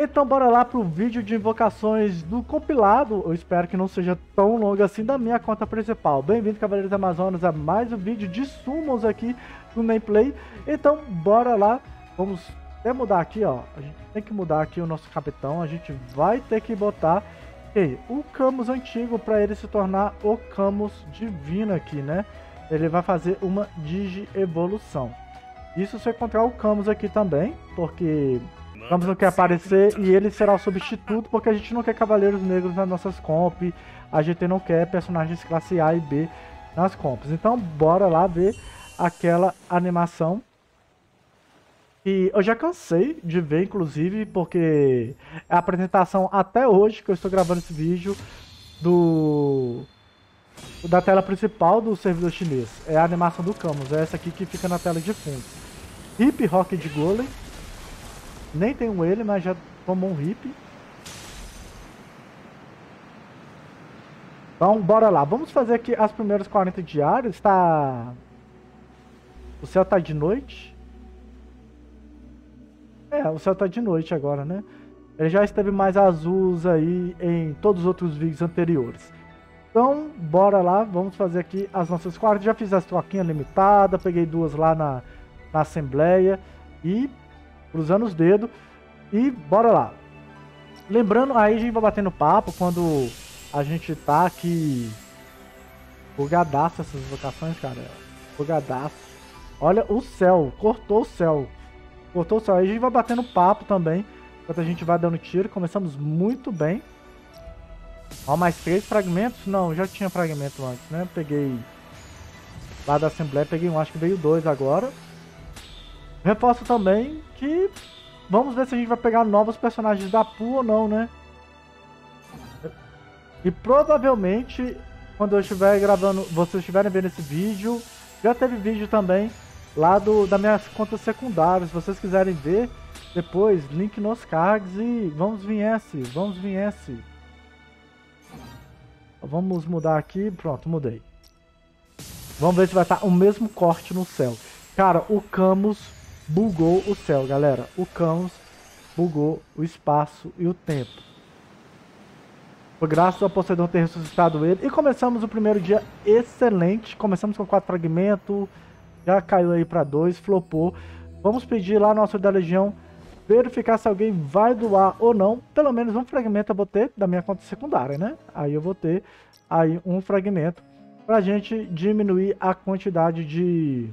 Então bora lá pro vídeo de invocações do compilado. Eu espero que não seja tão longo assim, da minha conta principal. Bem-vindo, Cavaleiros da Amazonas, a mais um vídeo de summons aqui no Nameplay. Então bora lá, vamos até mudar aqui, ó. A gente tem que mudar aqui o nosso capitão. A gente vai ter que botar o Camus antigo para ele se tornar o Camus divino aqui, né? Ele vai fazer uma Digi-evolução. Isso se eu encontrar o Camus aqui também, porque o Camus não quer aparecer e ele será o substituto, porque a gente não quer cavaleiros negros nas nossas comp, a gente não quer personagens classe A e B nas comps. Então bora lá ver aquela animação. E eu já cansei de ver, inclusive, porque é a apresentação até hoje que eu estou gravando esse vídeo da tela principal do servidor chinês. É a animação do Camus, é essa aqui que fica na tela de fundo. Hip Rock de Golem. Nem tenho ele, mas já tomou um hip. Então bora lá, vamos fazer aqui as primeiras 40 diárias. O céu tá de noite. O céu tá de noite agora, né? Ele já esteve mais azuis aí em todos os outros vídeos anteriores. Então, bora lá, vamos fazer aqui as nossas 40. Já fiz as troquinhas limitadas, peguei duas lá na Assembleia e cruzando os dedos. E bora lá. Lembrando, aí a gente vai batendo papo quando a gente tá aqui. Bugadaço essas invocações, cara. Bugadaço. Olha o céu, cortou o céu. Cortou o céu. Aí a gente vai batendo papo também, enquanto a gente vai dando tiro. Começamos muito bem. Ó, mais 3 fragmentos? Não, já tinha fragmento antes, né? Peguei lá da Assembleia, peguei um, acho que veio 2 agora. Reforço também que vamos ver se a gente vai pegar novos personagens da pool ou não, né? E provavelmente, quando eu estiver gravando, vocês estiverem vendo esse vídeo, já teve vídeo também lá das minhas contas secundárias. Se vocês quiserem ver, depois, link nos cards e vamos vir esse. Vamos mudar aqui, pronto, mudei. Vamos ver se vai estar o mesmo corte no céu. Cara, o Camus bugou o céu, galera. O Camus bugou o espaço e o tempo. Foi graças ao Poseidon ter ressuscitado ele. E começamos o primeiro dia excelente. Começamos com 4 fragmentos. Já caiu aí para 2, flopou. Vamos pedir lá no auxílio da Legião, verificar se alguém vai doar ou não. Pelo menos um fragmento eu vou ter da minha conta secundária, né? Aí eu vou ter aí um fragmento pra gente diminuir a quantidade de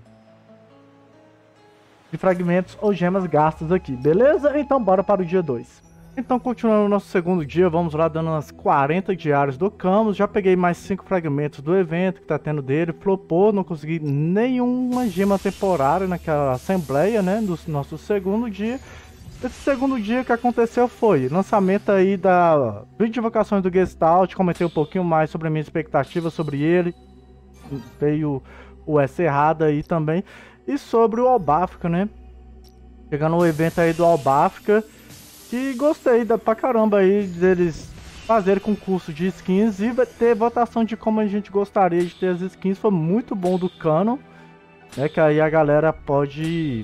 fragmentos ou gemas gastas aqui, beleza? Então bora para o dia 2. Então, continuando o nosso segundo dia, vamos lá dando umas 40 diárias do Camus. Já peguei mais 5 fragmentos do evento que tá tendo dele. Flopou, não consegui nenhuma gema temporária naquela Assembleia, né? Do nosso segundo dia. Esse segundo dia que aconteceu foi lançamento aí da vídeo de invocações do Gestalt. Comentei um pouquinho mais sobre a minha expectativa sobre ele. Veio o S errado aí também. E sobre o Albáfica, né? Chegando o evento aí do Albáfica. Que gostei pra caramba aí deles fazerem concurso de skins e vai ter votação de como a gente gostaria de ter as skins. Foi muito bom do Canon, né? Que aí a galera pode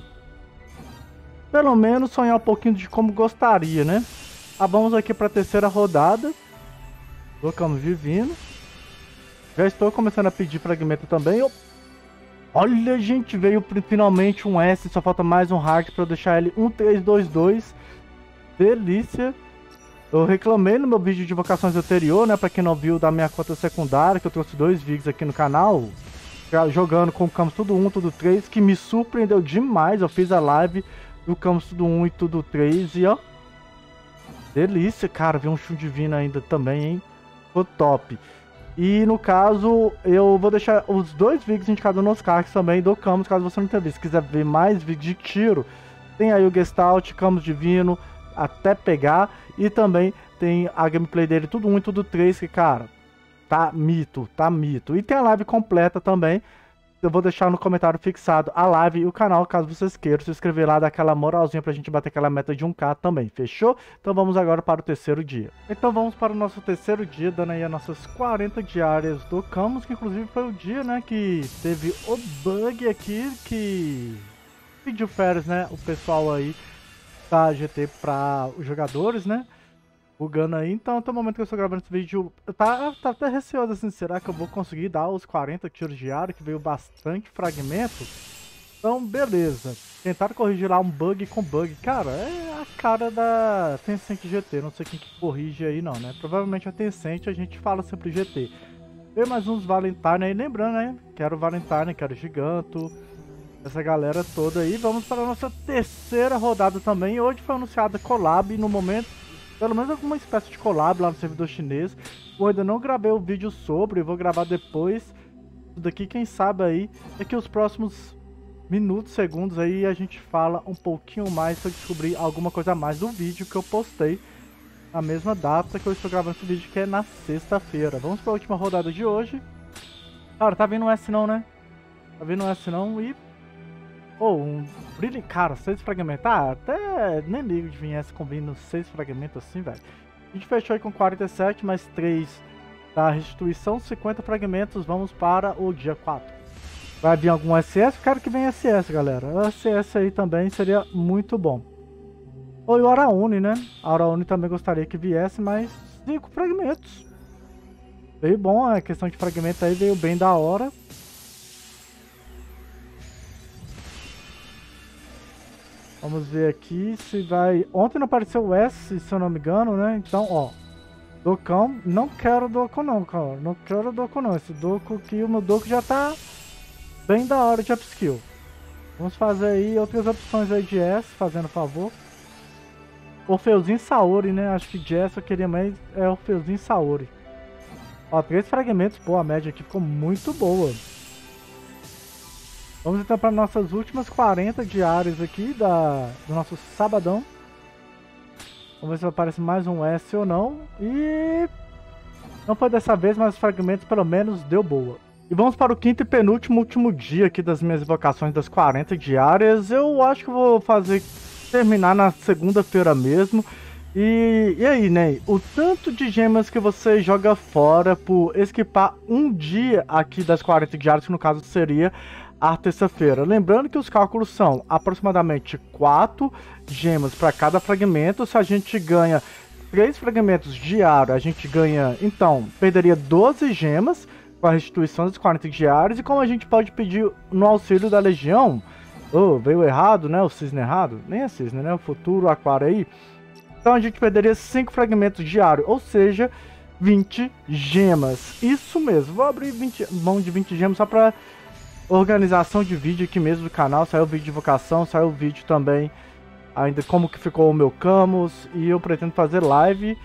pelo menos sonhar um pouquinho de como gostaria, né? Vamos aqui para a terceira rodada. Colocamos divino. Já estou começando a pedir fragmento também. Olha, gente, veio finalmente um S. Só falta mais um hack para eu deixar ele 1322. Delícia. Eu reclamei no meu vídeo de invocações anterior, né? Pra quem não viu, da minha conta secundária, que eu trouxe 2 vídeos aqui no canal, jogando com o Camus tudo 1, tudo 3, que me surpreendeu demais. Eu fiz a live do Camus tudo 1 e tudo 3 e ó, delícia, cara. Vi um chum divino ainda também, hein? Ficou top. E no caso, eu vou deixar os 2 vídeos indicados nos cards também do Camus, caso você não tenha visto. Se quiser ver mais vídeos de tiro, tem aí o Gestalt, Camus divino, até pegar, e também tem a gameplay dele tudo 1 e tudo 3, que cara, tá mito. E tem a live completa também. Eu vou deixar no comentário fixado a live e o canal, caso vocês queiram se inscrever lá, dar aquela moralzinha pra gente bater aquela meta de 1k também, fechou? Então vamos agora para o terceiro dia. Então vamos para o nosso terceiro dia, dando aí as nossas 40 diárias do Camus, que inclusive foi o dia, né, que teve o bug aqui, que pediu férias, né, o pessoal aí tá GT para os jogadores, né? Bugando aí, então até o momento que eu estou gravando esse vídeo, tá até receoso assim, será que eu vou conseguir dar os 40 tiros diários, que veio bastante fragmento? Então, beleza. Tentaram corrigir lá um bug com bug. Cara, é a cara da Tencent GT, não sei quem que corrige aí não, né? Provavelmente a Tencent, a gente fala sempre GT. Veio mais uns Valentine aí, lembrando, né? Quero Valentine, quero Giganto, essa galera toda aí. Vamos para a nossa terceira rodada também. Hoje foi anunciada collab no momento. Pelo menos alguma espécie de collab lá no servidor chinês. Eu ainda não gravei o vídeo sobre, vou gravar depois. Isso daqui, quem sabe aí, daqui os próximos minutos, segundos aí, a gente fala um pouquinho mais se eu descobrir alguma coisa a mais do vídeo que eu postei. Na mesma data que eu estou gravando esse vídeo, que é na sexta-feira. Vamos para a última rodada de hoje. Cara, tá vindo um S não, né? Tá vindo um S não e... Oh, um brilho, cara, 6 fragmentos. Ah, até nem ligo de vir essa combinando 6 fragmentos assim, velho. A gente fechou aí com 47, mais 3 da restituição, 50 fragmentos. Vamos para o dia 4. Vai vir algum SS? Quero que venha SS, galera. O SS aí também seria muito bom. Ou o Araune, né? A Araune também gostaria que viesse, mas 5 fragmentos. Veio bom, a questão de fragmento aí veio bem da hora. Vamos ver aqui se vai... Ontem não apareceu o S, se eu não me engano, né? Então, ó. Docão. Não quero Doku não, cara. Não quero Doku não. Esse Doku aqui, o meu Doku já tá bem da hora de upskill. Vamos fazer aí outras opções aí de S, fazendo favor. Orfeuzinho Saori, né? Acho que de S eu queria mais é Orfeuzinho Saori. Ó, 3 fragmentos. Pô, a média aqui ficou muito boa. Vamos então para nossas últimas 40 diárias aqui do nosso sabadão. Vamos ver se aparece mais um S ou não. E não foi dessa vez, mas os fragmentos pelo menos deu boa. E vamos para o quinto e penúltimo último dia aqui das minhas invocações das 40 diárias. Eu acho que vou terminar na segunda-feira mesmo. E aí, né? O tanto de gemas que você joga fora por esquipar um dia aqui das 40 diárias, que no caso seria a terça-feira. Lembrando que os cálculos são aproximadamente 4 gemas para cada fragmento. Se a gente ganha 3 fragmentos diários, a gente ganha, então, perderia 12 gemas com a restituição dos 40 diários. E como a gente pode pedir no auxílio da Legião, veio errado, né? O cisne errado, nem é cisne, né? O futuro aquário aí. Então a gente perderia 5 fragmentos diários, ou seja, 20 gemas. Isso mesmo, vou abrir mão de 20 gemas só para organização de vídeo aqui mesmo do canal. Saiu o vídeo de invocação, saiu o vídeo também ainda como que ficou o meu Camus. E eu pretendo fazer live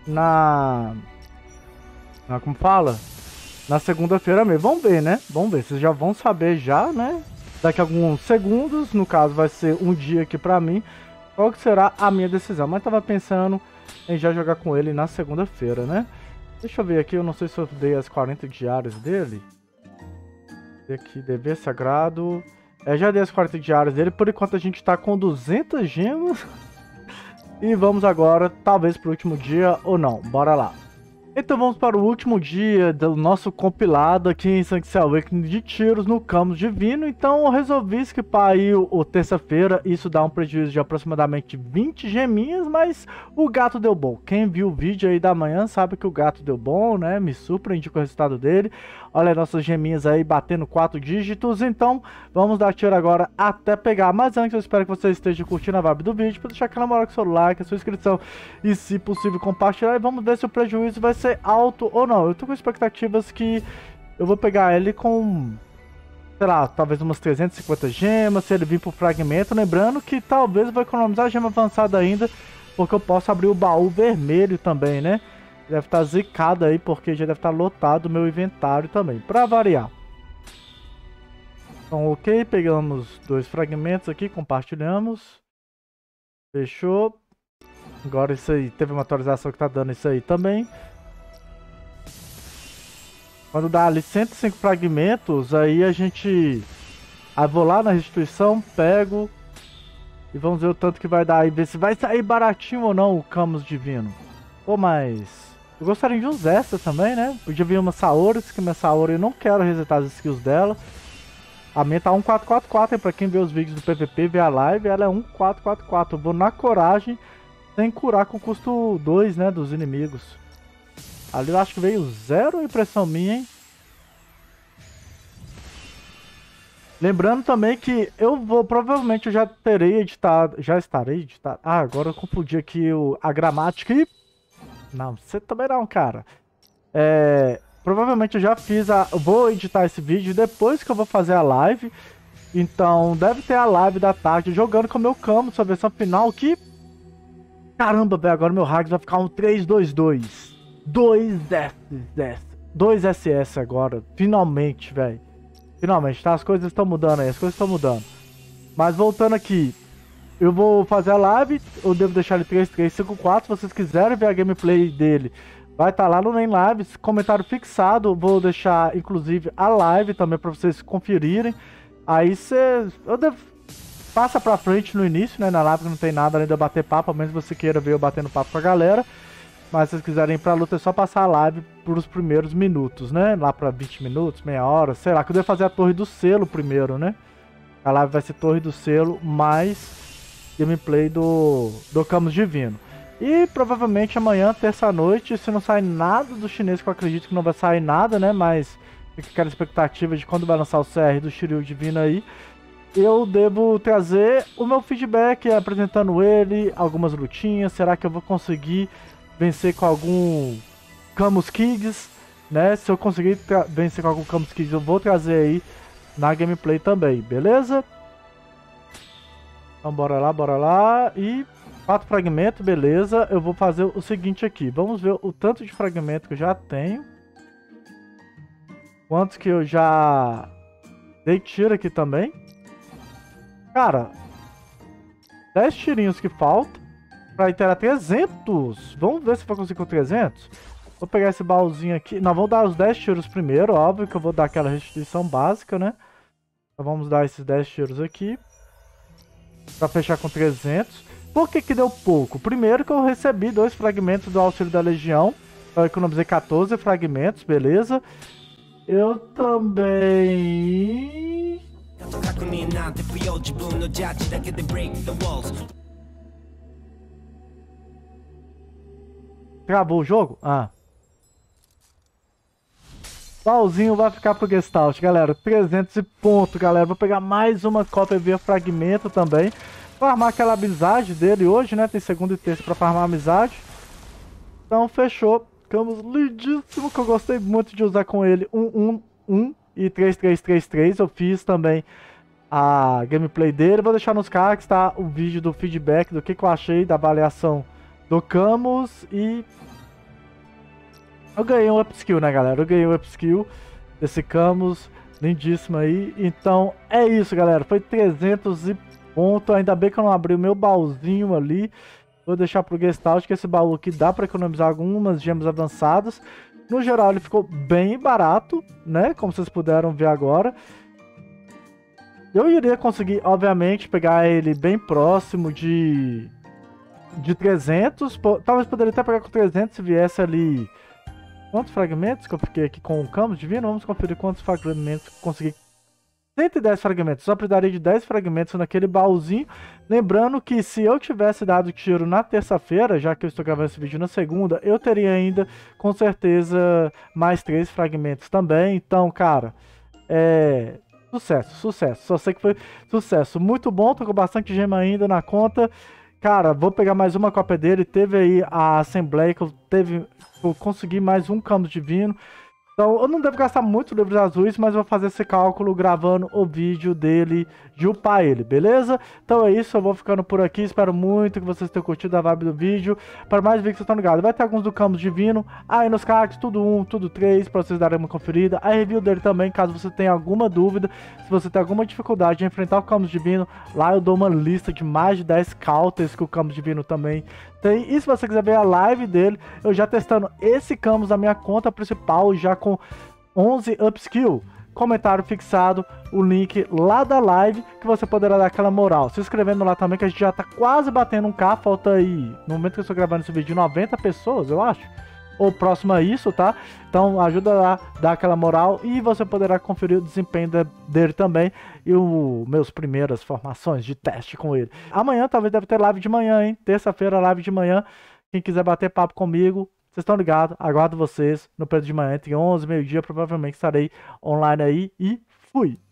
como fala? Na segunda-feira mesmo. Vamos ver, né? Vamos ver, vocês já vão saber já, né? Daqui a alguns segundos, no caso vai ser um dia aqui pra mim, qual que será a minha decisão. Mas tava pensando em já jogar com ele na segunda-feira, né? Deixa eu ver aqui, eu não sei se eu dei as 40 diárias dele. Aqui, dever sagrado. Já dei as 40 diárias dele. Por enquanto a gente tá com 200 gemas. E vamos agora, talvez pro último dia ou não. Bora lá. Então vamos para o último dia do nosso compilado aqui em Sanctuary Awakening de tiros no Camus Divino. Então eu resolvi esquipar aí o terça-feira. Isso dá um prejuízo de aproximadamente 20 geminhas, mas o gato deu bom. Quem viu o vídeo aí da manhã sabe que o gato deu bom, né? Me surpreendi com o resultado dele. Olha nossas geminhas aí batendo 4 dígitos. Então vamos dar tiro agora até pegar. Mas antes eu espero que você esteja curtindo a vibe do vídeo, para deixar aquela moral com o seu like, a sua inscrição e, se possível, compartilhar. E vamos ver se o prejuízo vai ser alto ou não. Eu tô com expectativas que eu vou pegar ele com, sei lá, talvez umas 350 gemas, se ele vir pro fragmento. Lembrando que talvez eu vou economizar gema avançada ainda, porque eu posso abrir o baú vermelho também, né? Deve estar zicado aí, porque já deve estar lotado o meu inventário também, pra variar. Então, ok, pegamos 2 fragmentos aqui, compartilhamos. Fechou. Agora isso aí, teve uma atualização que tá dando isso aí também. Quando dá ali 105 fragmentos, aí a gente... Aí vou lá na restituição, pego e vamos ver o tanto que vai dar e ver se vai sair baratinho ou não o Camus Divino. Pô, mas... eu gostaria de uns extras também, né? Podia vir uma Saori, que minha Saori eu não quero resetar as skills dela. A minha tá 1444, hein? Pra quem vê os vídeos do PVP, vê a live, ela é 1444. Eu vou na coragem, sem curar com custo 2, né, dos inimigos. Ali eu acho que veio 0 impressão minha, hein? Lembrando também que provavelmente eu já terei editado, já estarei editado. Ah, agora eu confundi aqui a gramática e... Não, você também não, cara. Provavelmente eu já vou editar esse vídeo depois que eu vou fazer a live. Então deve ter a live da tarde jogando com o meu Camus, sua versão final que... Caramba, velho, agora meu Hags vai ficar um 3-2-2. 2 SS agora, finalmente, velho. Finalmente, tá? As coisas estão mudando aí, as coisas estão mudando. Mas voltando aqui, eu vou fazer a live, eu devo deixar ele 3354, se vocês quiserem ver a gameplay dele, vai estar lá no Main Lives, comentário fixado, vou deixar inclusive a live também para vocês conferirem. Aí passa pra frente no início, né, na live que não tem nada além de eu bater papo, a menos que você queira ver eu batendo papo com a galera. Mas se vocês quiserem ir pra luta, é só passar a live por os primeiros minutos, né? Lá pra 20 minutos, meia hora, sei lá, que eu devo fazer a torre do selo primeiro, né? A live vai ser torre do selo, mais gameplay do Camus Divino. E provavelmente amanhã, terça-noite, se não sair nada do chinês, que eu acredito que não vai sair nada, né? Mas fica aquela expectativa de quando vai lançar o CR do Shiryu Divino aí. Eu devo trazer o meu feedback apresentando ele, algumas lutinhas, será que eu vou conseguir vencer com algum Camus Kids, né? Se eu conseguir vencer com algum Camus Kids, eu vou trazer aí na gameplay também, beleza? Então bora lá. E 4 fragmentos, beleza. Eu vou fazer o seguinte aqui. Vamos ver o tanto de fragmento que eu já tenho. Quantos que eu já dei tiro aqui também. Cara, 10 tirinhos que faltam pra interar 300. Vamos ver se eu consigo com 300. Vou pegar esse baúzinho aqui. Não, vamos dar os 10 tiros primeiro. Óbvio que eu vou dar aquela restituição básica, né? Então vamos dar esses 10 tiros aqui. Pra fechar com 300. Por que que deu pouco? Primeiro que eu recebi 2 fragmentos do auxílio da Legião. Eu economizei 14 fragmentos, beleza? Eu também... Travou o jogo? Ah. Baúzinho vai ficar pro Gestalt, galera. 300 e ponto, galera. Vou pegar mais uma cópia via fragmento também. Farmar aquela amizade dele hoje, né? Tem segundo e terça pra farmar amizade. Então, fechou. Ficamos lindíssimo, que eu gostei muito de usar com ele. 1 e 3333. Eu fiz também a gameplay dele. Vou deixar nos cards, tá? O vídeo do feedback, do que eu achei da avaliação do Camus. E eu ganhei um upskill, né, galera? Eu ganhei um upskill desse Camus. Lindíssimo aí. Então, é isso, galera. Foi 300 e ponto. Ainda bem que eu não abri o meu baúzinho ali. Vou deixar pro Gestalt, que esse baú aqui dá para economizar algumas gemas avançadas. No geral, ele ficou bem barato, né? Como vocês puderam ver agora. Eu iria conseguir, obviamente, pegar ele bem próximo de 300. Talvez poderia até pegar com 300 se viesse ali... Quantos fragmentos que eu fiquei aqui com o Camus Divino? Vamos conferir quantos fragmentos que eu consegui. 110 fragmentos, só precisaria de 10 fragmentos naquele baúzinho. Lembrando que se eu tivesse dado tiro na terça-feira, já que eu estou gravando esse vídeo na segunda, eu teria ainda, com certeza, mais 3 fragmentos também. Então, cara, sucesso. Só sei que foi sucesso. Muito bom, tô com bastante gema ainda na conta. Cara, vou pegar mais uma cópia dele. Teve aí a Assembleia que eu consegui mais um Camus Divino. Então, eu não devo gastar muito livros azuis, mas vou fazer esse cálculo gravando o vídeo dele, de upar ele, beleza? Então é isso, eu vou ficando por aqui. Espero muito que vocês tenham curtido a vibe do vídeo. Para mais vídeos, vocês estão ligados. Vai ter alguns do Camus Divino. Aí nos cards, tudo 1, tudo 3, para vocês darem uma conferida. A review dele também, caso você tenha alguma dúvida. Se você tem alguma dificuldade de enfrentar o Camus Divino, lá eu dou uma lista de mais de 10 counters que o Camus Divino também tem. E se você quiser ver a live dele, eu já testando esse Camus na minha conta principal, já com 11 upskill. Comentário fixado, o link lá da live, que você poderá dar aquela moral. Se inscrevendo lá também, que a gente já tá quase batendo um K. Falta aí, no momento que eu estou gravando esse vídeo, 90 pessoas, eu acho. ou próximo a isso, tá? Então ajuda lá, dá aquela moral e você poderá conferir o desempenho dele também e meus primeiras formações de teste com ele. Amanhã talvez deve ter live de manhã, hein? Terça-feira, live de manhã. Quem quiser bater papo comigo, vocês estão ligados, aguardo vocês no período de manhã, entre 11 e meio-dia, provavelmente estarei online aí e fui!